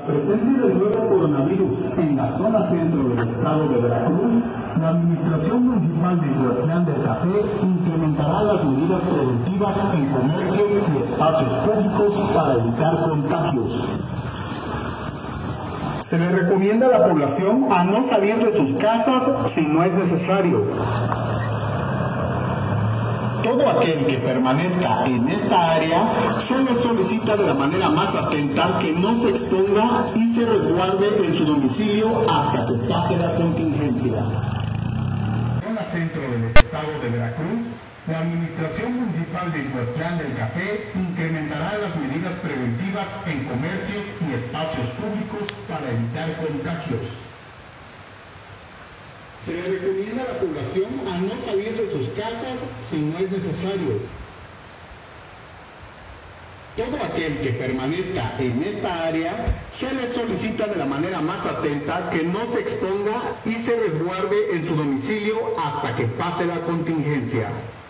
presencia del nuevo coronavirus en la zona centro del estado de Veracruz, la Administración Municipal de Huatlán del Café incrementará las medidas preventivas en comercio y espacios públicos para evitar contagios. Se le recomienda a la población a no salir de sus casas si no es necesario. Todo aquel que permanezca en esta área se le solicita de la manera más atenta que no se exponga y se resguarde en su domicilio hasta que pase la contingencia. En la zona centro del estado de Veracruz, la Administración Municipal de Huatlán del Café incrementará las medidas preventivas en comercios y espacios públicos para evitar contagios. Se le recomienda a la población a no salir de sus casas si no es necesario. Todo aquel que permanezca en esta área se le solicita de la manera más atenta que no se exponga y se resguarde en su domicilio hasta que pase la contingencia.